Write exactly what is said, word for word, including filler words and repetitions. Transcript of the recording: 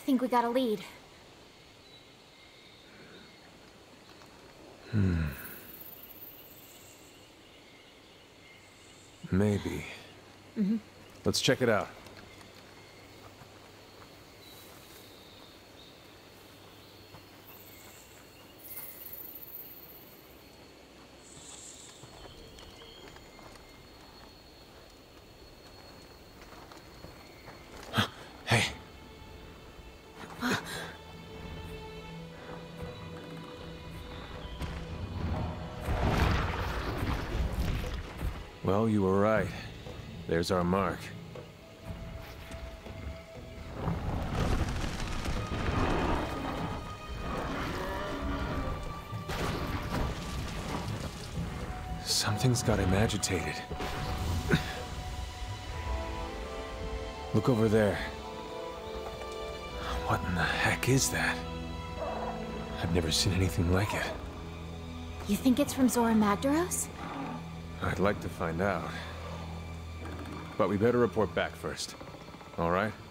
think we got a lead. Hmm. Maybe. Mm-hmm. Let's check it out. Hey. Well, you were right. There's our mark. Something's got him agitated. Look over there. What in the heck is that? I've never seen anything like it. You think it's from Zorah Magdaros? I'd like to find out. But we better report back first. All right?